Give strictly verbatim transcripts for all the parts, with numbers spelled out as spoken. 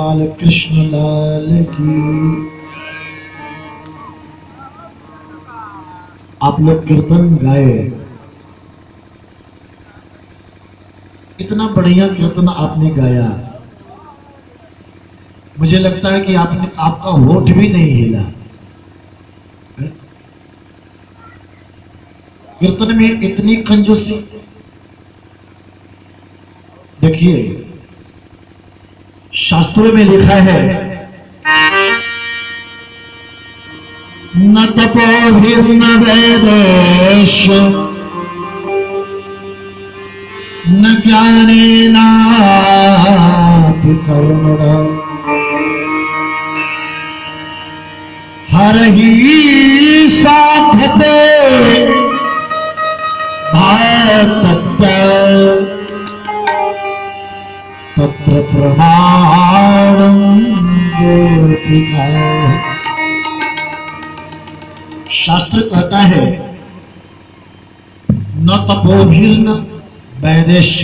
गोपाल कृष्ण लाल की। आप लोग कीर्तन गाए, इतना बढ़िया कीर्तन आपने गाया, मुझे लगता है कि आपने आपका होठ भी नहीं हिला। कीर्तन में इतनी कंजूसी। देखिए शास्त्रों में लिखा है, न तपोभिर्न वेदेश न ज्ञानेनापि कर्मणा हरहि साधते भातत्य तत्र प्रमाणं गोपिका। शास्त्र कहता है न तपोभिर्न वैदेश्य,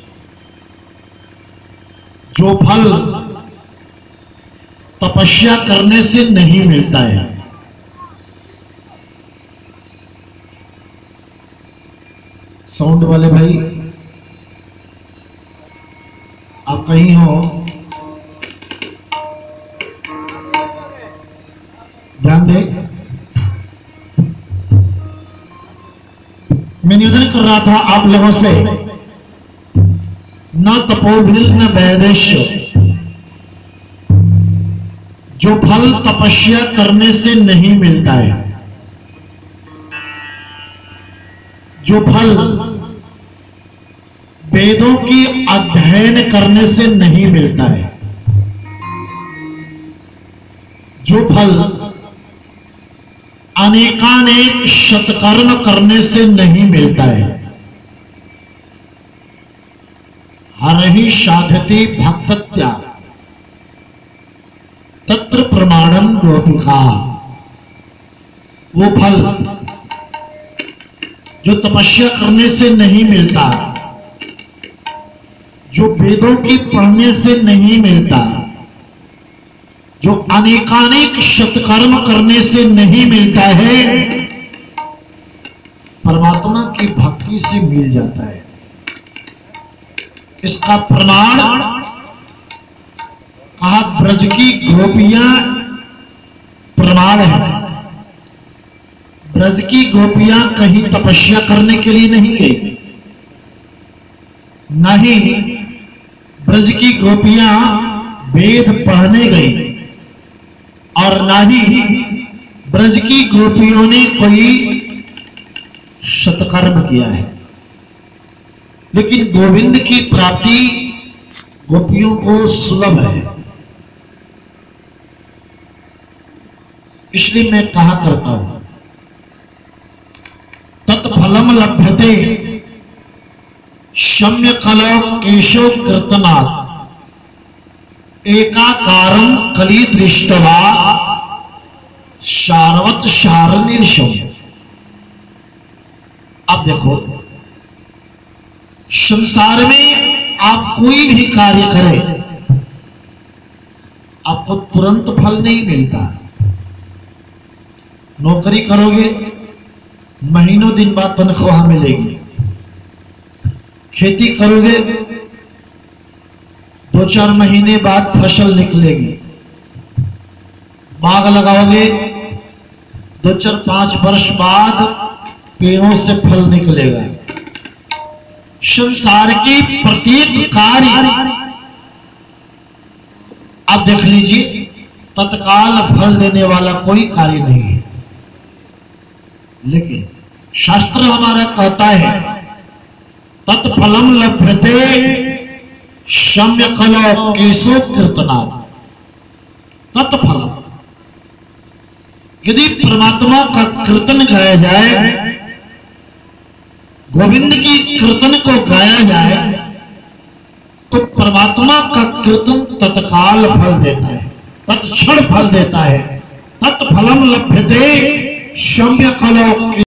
जो फल तपस्या करने से नहीं मिलता है। साउंड वाले भाई आप कहीं हो, ध्यान दे। मैं निवेदन कर रहा था आप लोगों से, न तपोभिर्न वैदेश्य, जो फल तपस्या करने से नहीं मिलता है, जो फल वेदों की अध्ययन करने से नहीं मिलता है, जो फल अनेकानेक सत्कर्म करने से नहीं मिलता है, हरहि साधते भक्तत्या तत्र प्रमाणम गोपिका। वो फल जो तपस्या करने से नहीं मिलता, जो वेदों की पढ़ने से नहीं मिलता, जो अनेकानेक सत्कर्म करने से नहीं मिलता है, परमात्मा की भक्ति से मिल जाता है। इसका प्रमाण कहा ब्रज की गोपियां प्रमाण है। ब्रज की गोपियां कहीं तपस्या करने के लिए नहीं गई, नहीं ब्रज की गोपियां वेद पढ़ने गई, और ना ही ब्रज की गोपियों ने कोई सत्कर्म किया है। लेकिन गोविंद की प्राप्ति गोपियों को सुलभ है। इसलिए मैं कहा करता हूं, तत्फलम लभ्यते शम्य कलौ केशव कीर्तनात् एकाकारं कली दृष्टवा शारवत शारनिर्शम। अब देखो, संसार में आप कोई भी कार्य करें, आपको तुरंत फल नहीं मिलता। नौकरी करोगे, महीनों दिन बाद तनख्वाह मिलेगी। खेती करोगे, दो चार महीने बाद फसल निकलेगी। बाग लगाओगे, दो चार पांच वर्ष बाद पेड़ों से फल निकलेगा। संसार की प्रत्येक कार्य आप देख लीजिए, तत्काल फल देने वाला कोई कार्य नहीं है। लेकिन शास्त्र हमारा कहता है, तत्फलम लभ्यते शम्य कलौ केशव कीर्तनात्। तत्फलम, यदि परमात्मा का कीर्तन गाया जाए, गोविंद की कीर्तन को गाया जाए, तो परमात्मा का कीर्तन तत्काल फल देता है, तत्क्षण फल देता है। तत्फलम लभ्यते शम्य कलौ।